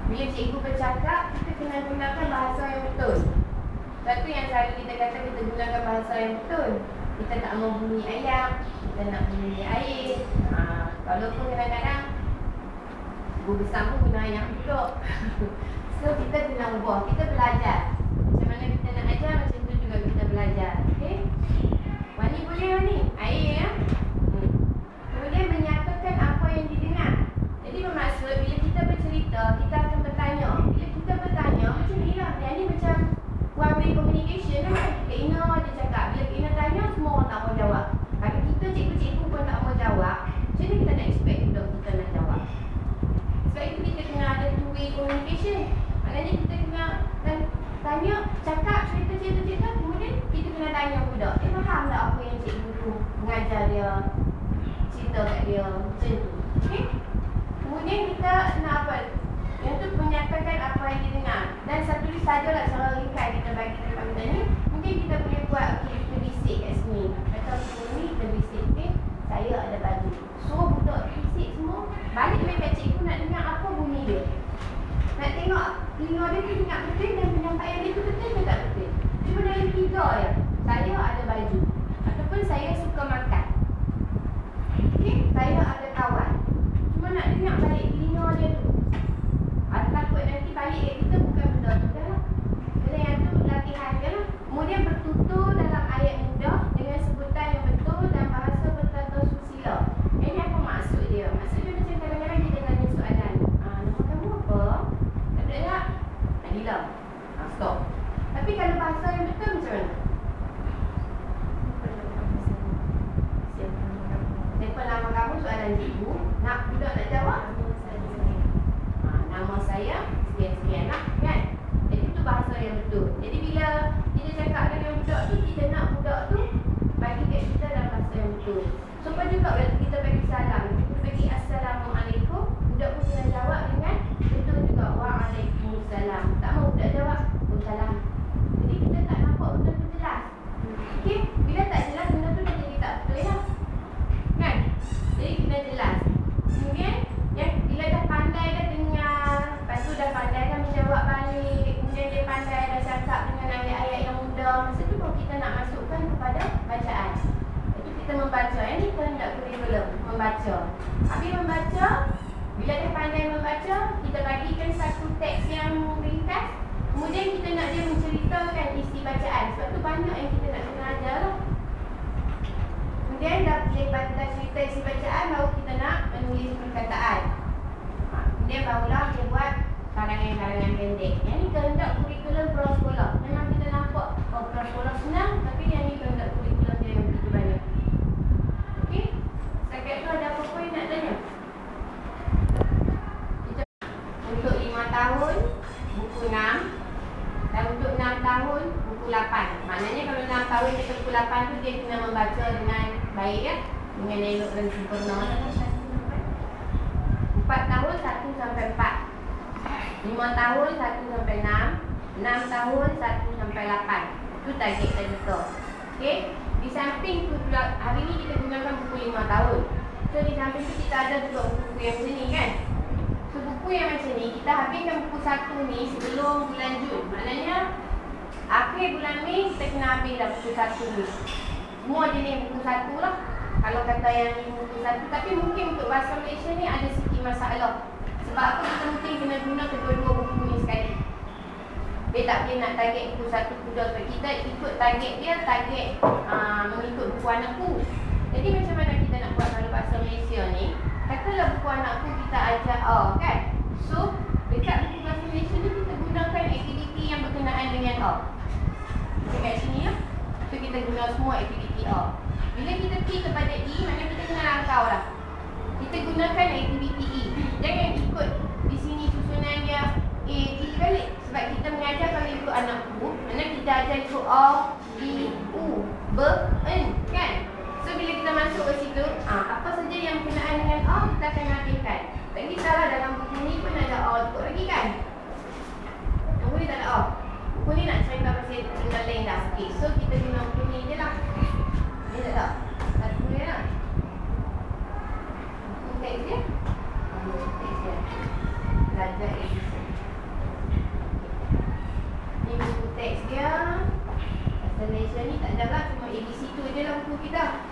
Bila cikgu bercakap, kita kena gunakan bahasa yang betul. Satu yang selalu kita kata, kita gunakan bahasa yang betul. Kita tak mau bunyi ayam, kita nak bunyi air. Walaupun kadang-kadang guru besar pun guna ayam juga. So kita kena ubah, kita belajar. Macam mana kita nak ajar, macam tu juga kita belajar. Okay? Wani boleh Wani? Air ya? Kemudian menyatakan apa yang didengar. Jadi bermaksud bila kita bercerita, kita akan bertanya. Bila kita bertanya, macam ni lah. Yang ni macam one way communication kan. Kak Ina dia cakap, bila Kak Ina tanya, semua orang tak mau jawab. Kalau kita cikgu-cikgu pun tak mau jawab, macam ni kita nak expect budak kita nak jawab. Sebab itu kita kena ada two way communication. Maknanya kita kena tanya, cakap, cerita-cerita, kemudian kita kena tanya budak. Dia faham tak apa yang cikgu tu mengajar dia, cerita kat dia, macam tu. Okay? Kemudian kita nak apa? Yang tu menyatakan apa yang dia dengar. Dan satu lagi sajalah cara ringkas kita bagi depan kita ni. Mungkin kita boleh buat, okay, kita bisik kat sini. Kata sini kita bisik, okay? Saya ada baju. Suruh budak bisik semua. Balik dekat cikgu nak dengar apa bunyi dia. Nak tengok telinga dia tu dengar betul dan penyampaian dia tu betul ke tak betul. Cuma dalam tiga je. Saya ada baju. Ataupun saya suka makan. Okay? Saya ada kawan. Cuma nak dengar balik telinga dia tu. Ada takut nanti balik kat kita bukan benda tu dah lah. Jadi yang tu latihan je lah. Kemudian bertutur dalam ayat mudah dengan sebutan yang betul dan bahasa bertata susila. Ini apa maksud dia? Maksud dia macam kadang-kadang kita tanya soalan. Nama kamu apa? Tak nak? Tak gila. Stop. Tapi kalau bahasa yang betul macam mana? Siapa nama kamu? Soalan cikgu. Nak budak nak jawab? Nama saya sekian-sekian lah kan. Jadi itu bahasa yang betul. Jadi bila kita cakap dengan budak tu, kita nak budak tu bagi kat kita dalam bahasa yang betul. Supaya juga bila kita bagi salam, kita bagi Assalamualaikum, budak pun kena jawab dengan betul juga. Waalaikumsalam. Tak mahu budak jawab Waalaikumsalam. Jadi kita tak nampak benda tu jelas. Okay? Bila tak jelas, benda tu dah jadi tak betul lah. Kan? Jadi kena jelas. Kemudian bila dah pandai dah dengar, lepas tu dah pandai dah menjawab balik, kemudian dia pandai dah cakap dengan ayat-ayat yang mudah, masa tu baru kita nak masukkan kepada bacaan. Itu kita membaca. Ini kehendak kurikulum, membaca. Habis membaca, bila dia pandai membaca, kita bagikan satu teks yang ringkas. Kemudian kita nak dia menceritakan isi bacaan. Sebab tu banyak yang kita nak kena ajar lah. Kemudian dah cerita isi bacaan, baru kita nak menulis perkataan. Kemudian barulah dia buat karangan-karangan pendek. Yang ni kehendak kurikulum prasekolah. Memang kita nampak, oh prasekolah senang, tapi yang ni kehendak kurikulum dia yang begitu banyak. Okey? Setakat tu ada apa-apa yang nak tanya? Untuk 5 tahun, buku 6. Dan untuk 6 tahun, buku 8. Maknanya kalau 6 tahun ke buku 8 tu, dia kena membaca dengan baik ya. Dengan elok dan sempurna. 4 tahun 1 sampai 4. 5 tahun 1 sampai 6. 6 tahun 1 sampai 8. Itu target kita. Okey. Di samping tu hari ni kita gunakan buku 5 tahun. So di samping tu kita ada juga buku yang macam ni kan. So buku yang macam ni kita habiskan buku 1 ni sebelum bulan Jun. Maknanya akhir bulan Mei kita kena habis dah buku 1 ni. Semua jenis buku 1 lah. Kalau kata yang buku 1, tapi mungkin untuk bahasa Malaysia ni ada sikit masalah. Sebab apa kita mungkin kena guna kedua-dua buku ni sekali. Dia tak boleh nak target buku 1, buku 2. Sebab kita ikut target dia, mengikut buku anakku. Jadi macam mana kita nak buat kalau bahasa Malaysia ni? Katalah buku anakku kita ajar A kan. So dekat buku bahasa Malaysia ni kita gunakan aktiviti yang berkenaan dengan A. Dekat sini ya. So kita guna semua aktiviti A. Bila kita pergi kepada E, maknanya kita kena rangkau lah. Kita gunakan aktiviti E. Jangan ikut di sini susunan dia A, B balik. Sebab kita mengajar kalau ikut anakku, maknanya kita ajar ikut A, E, U, B, N kan. So bila kita masuk ke situ, apa saja yang berkenaan dengan A, kita akan habiskan. Tak kisahlah dalam buku ni pun ada A ikut lagi kan. Yang boleh tak ada A. Buku ni nak cerita pasal tinggal lain dah. Okay, so kita guna buku ni je lah. Ni tak tak? Satu ni lah. Buku teks dia. Teks dia. Belajar edisi.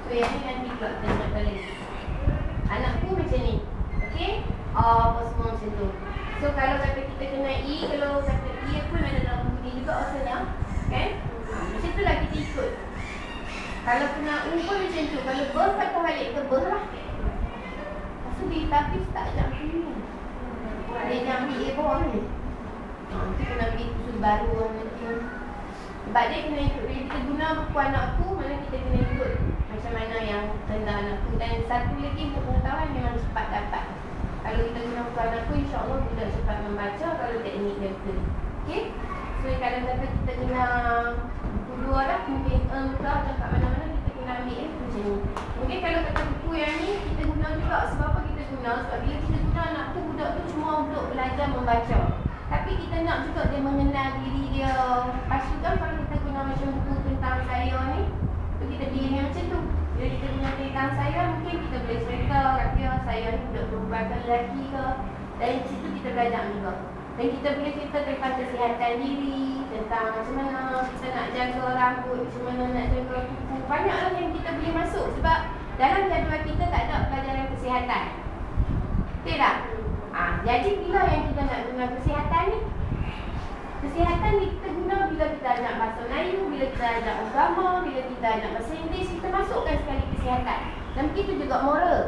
So yang ni nanti pula kita gunakan lagi. Anakku macam ni. Okay? Apa semua macam tu. So kalau kata kita kena E, kalau kata E pun ada dalam buku ni juga rasanya. Kan? Macam tu lah kita ikut. Kalau kena U pun macam tu. Kalau ber patah balik ke ber lah. Lepas tu dia tapi tak ajak ni. Dia nak ambil A bawah ni. Nanti kena ambil susu baru nanti. Sebab dia kena ikut. Bila kita guna buku anakku, mana kita kena ikut macam mana yang tentang anakku. Dan satu lagi untuk pengetahuan memang cepat dapat. Kalau kita guna buku anakku, insyaAllah budak cepat membaca kalau teknik dia betul. Okay? So kalau kata kita guna buku dua dah, mungkin dah kat mana-mana kita kena ambil macam ni. Mungkin kalau kata buku yang ni kita guna juga. Sebab apa kita guna? Sebab bila kita guna anakku, budak tu semua untuk belajar membaca. Tapi kita nak juga dia mengenal diri dia. Lepas tu kan kalau kita guna macam buku tentang saya ni, tu kita pilih yang macam tu. Bila kita guna tentang saya, mungkin kita boleh cerita kat dia, saya ni budak perempuan ke lelaki ke. Dan di situ kita belajar juga. Dan kita boleh cerita tentang kesihatan diri, tentang macam mana kita nak jaga rambut, macam mana nak jaga kuku. Banyaklah yang kita boleh masuk sebab dalam jadual kita tak ada pelajaran kesihatan. Betul tak? Jadi bila yang kita nak guna kesihatan ni? Kesihatan ni kita guna bila kita nak bahasa Melayu, bila kita nak agama, bila kita nak bahasa Inggeris, kita masukkan sekali kesihatan. Dan begitu juga moral.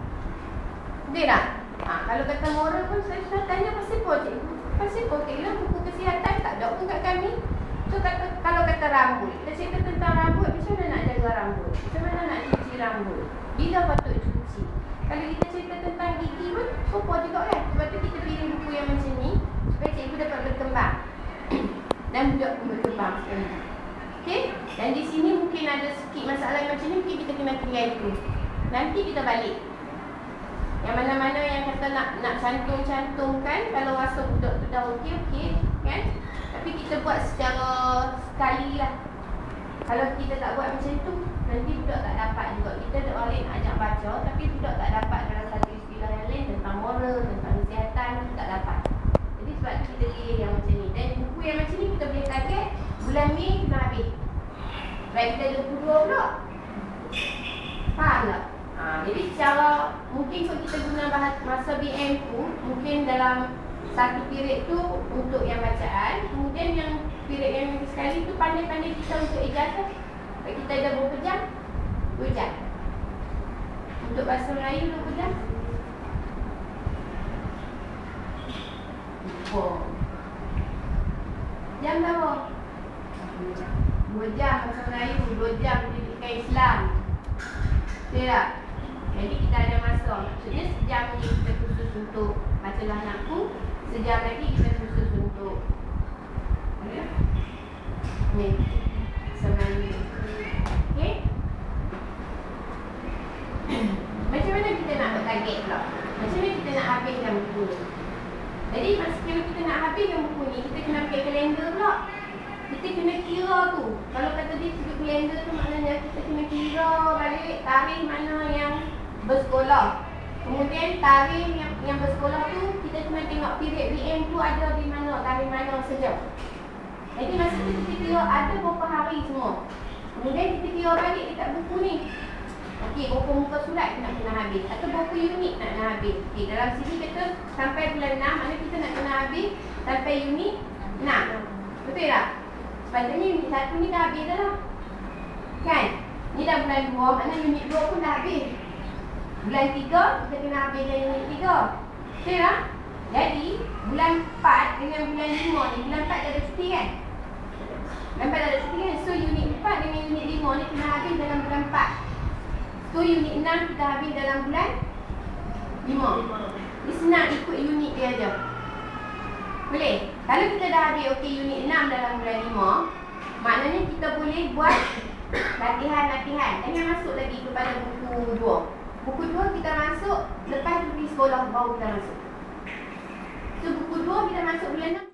Betul tak? Kalau kata moral pun saya sudah tanya pasal apa cikgu? Pasal apa cikgu? Buku kesihatan tak ada pun kat kami. So kalau kata rambut, kita cerita tentang rambut, macam mana nak jaga rambut? Macam mana nak cuci rambut? Bila patut cuci? Kalau kita cerita tentang gigi pun, sopa juga kan? Sebab tu kita pilih buku yang macam ni supaya cikgu dapat berkembang. Dan budak pun berkembang sekali. Okay? Dan di sini mungkin ada sikit masalah macam ni, mungkin kita kena tinggal itu. Nanti kita balik. Yang mana-mana yang kata nak cantum-cantumkan, kalau rasa budak tu dah okey, kan? Tapi kita buat secara sekali lah. Kalau kita tak buat macam tu, nanti budak tak dapat juga. Kita ada orang lain nak ajak baca, tapi budak tak dapat dalam satu istilah yang lain tentang moral, tentang kesihatan, tak dapat. Jadi sebab tu kita pilih yang macam ni. Dan buku yang macam ni kita boleh target bulan Mei kena habis. Baik kita 22 pula. Faham tak? Jadi secara mungkin kalau kita guna masa BM tu, mungkin dalam satu period tu untuk yang bacaan, kemudian yang period yang sekali tu pandai-pandai kita untuk ijazah. Kalau kita ada berapa jam? 2 jam. Untuk bahasa Melayu 2 jam. Jam berapa? 2 jam bahasa Melayu, 2 jam pendidikan Islam. Betul tak? Jadi kita ada masa. Maksudnya sejam ni kita khusus untuk bacalah anakku, sejam lagi kita khusus untuk ni Melayu. Okay? Macam mana kita nak buat target pula? Macam mana kita nak habiskan buku ni? Jadi kalau kita nak habiskan buku ni, kita kena pakai kalender pula. Kita kena kira tu. Kalau kata dia sudut kalender tu, maknanya kita kena kira balik tarikh mana yang bersekolah. Kemudian tarikh yang bersekolah tu, kita kena tengok period BM tu ada di mana, tarikh mana saja. Jadi masa tu kita kira ada berapa hari semua. Kemudian kita kira balik dekat buku ni. Okey, berapa muka surat nak kena habis, atau berapa unit nak kena habis. Okey, dalam sini kita sampai bulan 6, mana kita nak kena habis sampai unit 6. Betul tak? Sepatutnya unit 1 ni dah habis dah lah. Kan? Ni dah bulan 2, mana unit 2 pun dah habis. Bulan 3, kita kena habis dari unit 3. Betul tak? Jadi, bulan 4 dengan bulan 5 ni, bulan 4 dah ada cuti kan? Bulan 4 dah ada cuti kan? So, unit 4 dengan unit 5 ni kena habis dalam bulan 4. So, unit 6 kita habis dalam bulan 5. Ni senang ikut unit dia aja. Boleh? Kalau kita dah habis okey unit 6 dalam bulan 5, maknanya kita boleh buat latihan-latihan. Jangan masuk lagi kepada buku 2. Buku 2 kita masuk lepas pergi sekolah baru kita masuk. So, buku 2 kita masuk bulan 6.